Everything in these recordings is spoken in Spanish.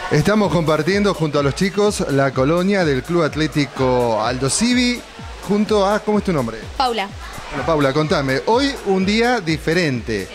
Estamos compartiendo junto a los chicos la colonia del Club Atlético Aldosivi, junto a... ¿Cómo es tu nombre? Paula. Bueno, Paula, contame. Hoy un día diferente.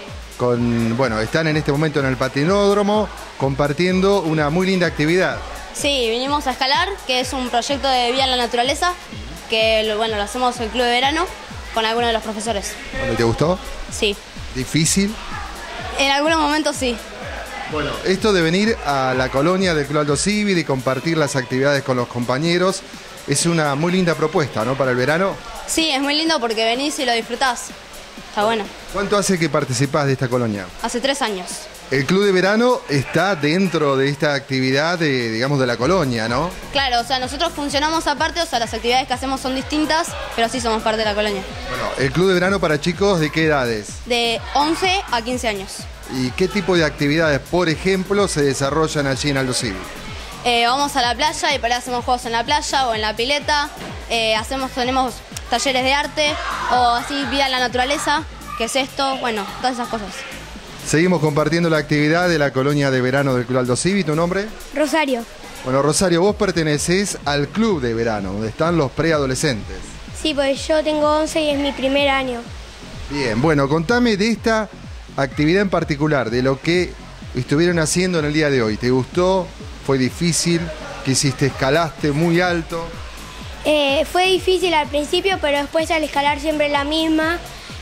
Están en este momento en el patinódromo compartiendo una muy linda actividad. Sí, vinimos a escalar, que es un proyecto de Vía en la Naturaleza, que lo hacemos en el Club de Verano con algunos de los profesores. ¿Te gustó? Sí. ¿Difícil? En algunos momentos sí. Bueno, esto de venir a la colonia del Club Aldosivi y compartir las actividades con los compañeros es una muy linda propuesta, ¿no? Para el verano. Sí, es muy lindo porque venís y lo disfrutás. Está bueno. ¿Cuánto hace que participás de esta colonia? Hace 3 años. El Club de Verano está dentro de esta actividad de la colonia, ¿no? Claro, o sea, nosotros funcionamos aparte, o sea, las actividades que hacemos son distintas, pero sí somos parte de la colonia. Bueno, el Club de Verano para chicos, ¿de qué edades? De 11 a 15 años. ¿Y qué tipo de actividades, por ejemplo, se desarrollan allí en Aldosivi? Vamos a la playa y por ahí hacemos juegos en la playa o en la pileta. Tenemos talleres de arte o así Vía en la Naturaleza, que es esto, bueno, todas esas cosas. Seguimos compartiendo la actividad de la colonia de verano del Club Aldosivi. ¿Tu nombre? Rosario. Bueno, Rosario, vos pertenecés al Club de Verano, donde están los preadolescentes. Sí, pues yo tengo 11 y es mi primer año. Bien, bueno, contame de esta actividad en particular, de lo que estuvieron haciendo en el día de hoy. ¿Te gustó? ¿Fue difícil? ¿Qué hiciste? ¿Escalaste muy alto? Fue difícil al principio, pero después al escalar siempre la misma,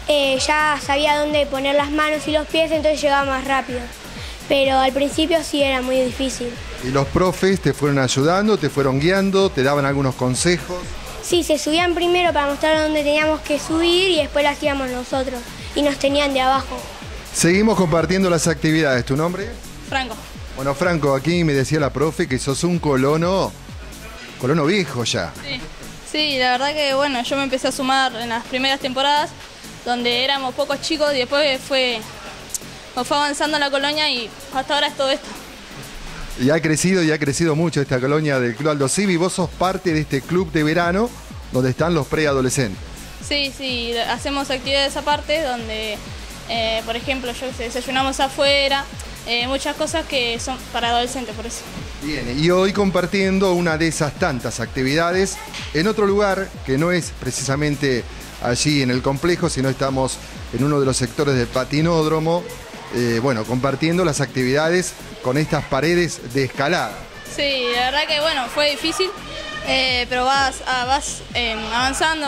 ya sabía dónde poner las manos y los pies, entonces llegaba más rápido. Pero al principio sí era muy difícil. ¿Y los profes te fueron ayudando, te fueron guiando, te daban algunos consejos? Sí, se subían primero para mostrar dónde teníamos que subir y después lo hacíamos nosotros. Y nos tenían de abajo. Seguimos compartiendo las actividades. ¿Tu nombre? Franco. Bueno, Franco, aquí me decía la profe que sos un colono viejo ya. Sí, la verdad que bueno, yo me empecé a sumar en las primeras temporadas, donde éramos pocos chicos y después fue avanzando la colonia y hasta ahora es todo esto. Y ha crecido mucho esta colonia del Club Aldosivi. Vos sos parte de este club de verano donde están los preadolescentes. Sí, hacemos actividades aparte donde, por ejemplo, desayunamos afuera, muchas cosas que son para adolescentes, por eso. Bien, y hoy compartiendo una de esas tantas actividades en otro lugar que no es precisamente allí en el complejo, sino estamos en uno de los sectores del patinódromo, compartiendo las actividades con estas paredes de escalada. Sí, la verdad que bueno, fue difícil, pero vas avanzando,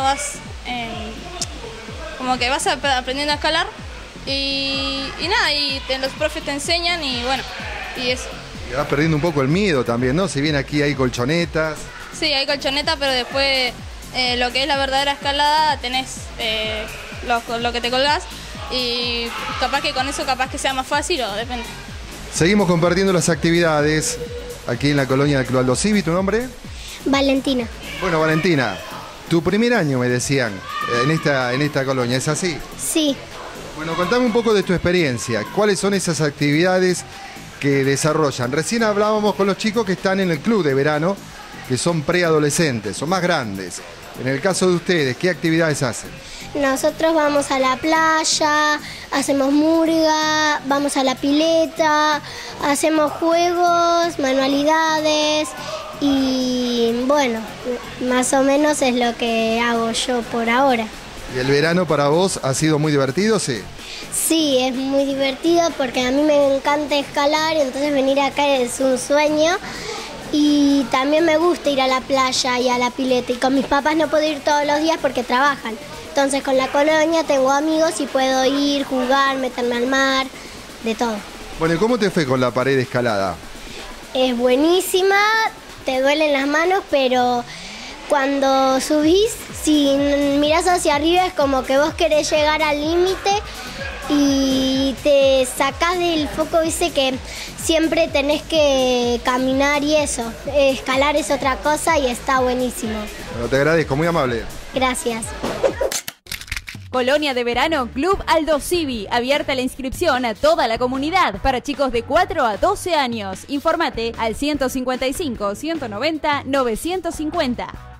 como que vas aprendiendo a escalar y los profes te enseñan y eso. Y vas perdiendo un poco el miedo también, ¿no? Si bien aquí hay colchonetas. Sí, hay colchonetas, pero después lo que es la verdadera escalada tenés lo que te colgás y capaz que con eso que sea más fácil o depende. Seguimos compartiendo las actividades aquí en la colonia del Club Aldosivi. ¿Tu nombre? Valentina. Bueno, Valentina, tu primer año me decían en esta colonia, ¿es así? Sí. Bueno, contame un poco de tu experiencia. ¿Cuáles son esas actividades que desarrollan? Recién hablábamos con los chicos que están en el club de verano, que son preadolescentes, son más grandes. En el caso de ustedes, ¿qué actividades hacen? Nosotros vamos a la playa, hacemos murga, vamos a la pileta, hacemos juegos, manualidades y bueno, más o menos es lo que hago yo por ahora. ¿Y el verano para vos ha sido muy divertido, sí? Sí, es muy divertido porque a mí me encanta escalar y entonces venir acá es un sueño. Y también me gusta ir a la playa y a la pileta. Y con mis papás no puedo ir todos los días porque trabajan. Entonces con la colonia tengo amigos y puedo ir, jugar, meterme al mar, de todo. Bueno, ¿y cómo te fue con la pared de escalada? Es buenísima, te duelen las manos, pero cuando subís, si mirás hacia arriba es como que vos querés llegar al límite y te sacás del foco, dice que siempre tenés que caminar y eso. Escalar es otra cosa y está buenísimo. Bueno, te agradezco, muy amable. Gracias. Colonia de Verano Club Aldosivi, abierta la inscripción a toda la comunidad para chicos de 4 a 12 años. Informate al 155 190 950.